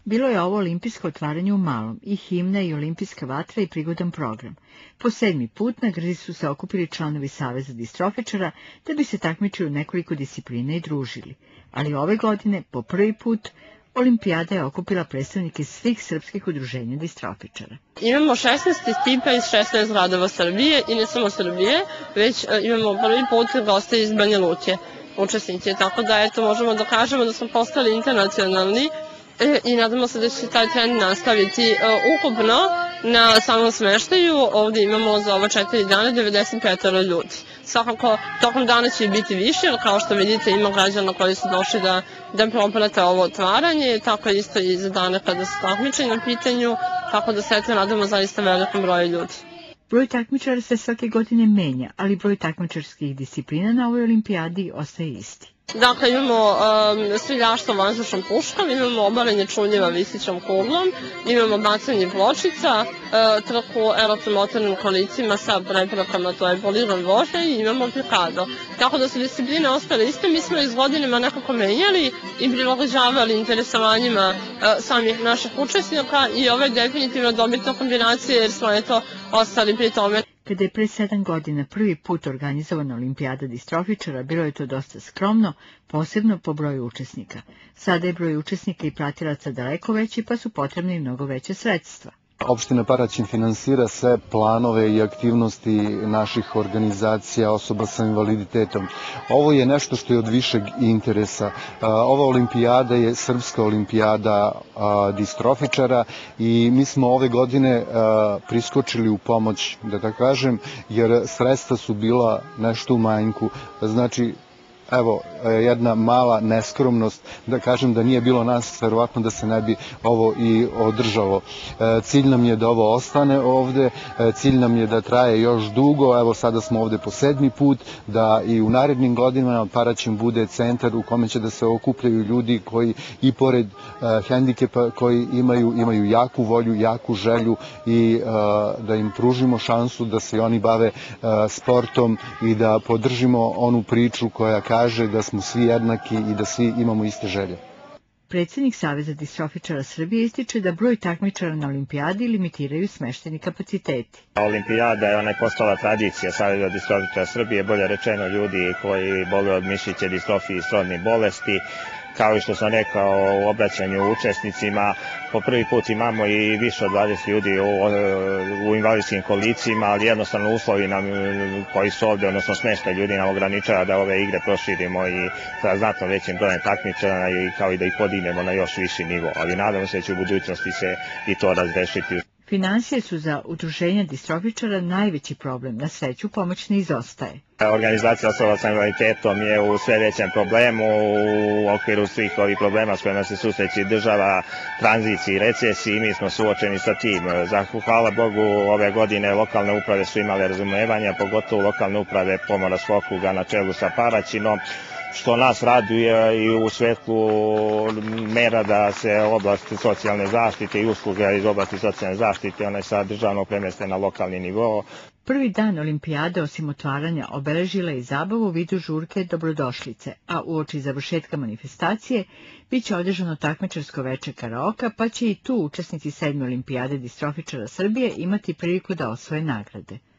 Bilo je ovo olimpijsko otvaranje u Malom, i himna i olimpijska vatra i prigodan program. Po 7. put na grdi su se okupili članovi Saveza distrofičara da bi se takmičili u nekoliko disciplina i družili. Ali ove godine, po prvi put, olimpijada je okupila predstavnike svih srpskih udruženja distrofičara. Imamo 16 ekipa iz 16 gradova Srbije i ne samo Srbije, već imamo prvi put goste iz Banja Luke, učesnici. Tako da možemo da kažemo da smo postali internacionalni i nadamo se da će se taj trend nastaviti. Ukupno na samom smeštaju ovde imamo za ova 4 dana 95 ljudi. Svakako, tokom dana će biti više, jer kao što vidite ima građana koji su došli da proprate ovo otvaranje, tako isto i za dane kada su takmičenja u pitanju, tako da se nadamo zaista velikom broju ljudi. Broj takmičara se svake godine menja, ali broj takmičarskih disciplina na ovoj olimpijadi ostaje isti. Dakle, imamo streljaštvo vazdušnom puškom, imamo obalanje čuljeva visićom kuglom, imamo bacanje pločica, trku elektromotornim kolicima sa prepravkama, to je poligon vožnje, i imamo pikado. Tako da su discipline ostale iste, mi smo iz godinama nekako menjali i prilagođavali interesovanjima samih naših učesnika i ovo je definitivno dobitna kombinacija jer smo ostali pri tome. Kada je pre 7 godina prvi put organizovana olimpijada distrofičara, bilo je to dosta skromno, posebno po broju učesnika. Sada je broj učesnika i pratilaca daleko veći, pa su potrebne i mnogo veće sredstva. Opština Paraćin finansira sve planove i aktivnosti naših organizacija osoba sa invaliditetom. Ovo je nešto što je od višeg interesa. Ova olimpijada je srpska olimpijada distrofičara i mi smo ove godine priskočili u pomoć, da tako kažem, jer sredstva su bila nešto u manjku. Znači, evo, jedna mala neskromnost, da kažem da nije bilo nas, verovatno da se ne bi ovo i održalo. Cilj nam je da ovo ostane ovde, cilj nam je da traje još dugo, evo sada smo ovde po 7. put, da i u narednim godinama Paraćin bude centar u kome će da se okupljaju ljudi koji i pored hendikepa koji imaju jaku volju, jaku želju i da im pružimo šansu da se oni bave sportom i da podržimo onu priču koja kaže da smo svi jednaki i da svi imamo iste želje. Predsjednik Saveza distrofičara Srbije ističe da broj takmičara na olimpijadi limitiraju smešteni kapaciteti. Olimpijada je postala tradicija Saveza distrofičara Srbije, bolje rečeno ljudi koji boluju od mišiće distrofije i srodnih bolesti. Kao i što sam rekao u obraćanju učesnicima, po prvi put imamo i više od 20 ljudi u invalidskim kolicima, ali jednostavno uslovi nam koji su ovde, odnosno smeštaj ljudi nam ograničava da ove igre proširimo i sa znatno većim brojem takmičara i kao i da ih podignemo na još viši nivo, ali nadamo se da će u budućnosti se i to razrešiti. Finansije su za udruženja distrofičara najveći problem, na sreću pomoć ne izostaje. Organizacija osoba sa invaliditetom je u sve većem problemu u okviru svih ovih problema s kojima se susreće država, tranziciji, recesiji, mi smo suočeni sa tim. Hvala Bogu, ove godine lokalne uprave su imale razumevanja, pogotovo lokalne uprave Pomoravskog okruga na čelu sa Paraćinom, što nas raduje i u svetlu mera da se oblast socijalne zaštite i usluga iz oblasti socijalne zaštite one sa državnog premeste na lokalni nivo. Prvi dan olimpijade, osim otvaranja, obeležila je zabavu u vidu žurke Dobrodošlice, a uoči završetka manifestacije biće održano takmičarsko veče karaoka, pa će i tu učesnici 7. olimpijade distrofičara Srbije imati priliku da osvoje nagrade.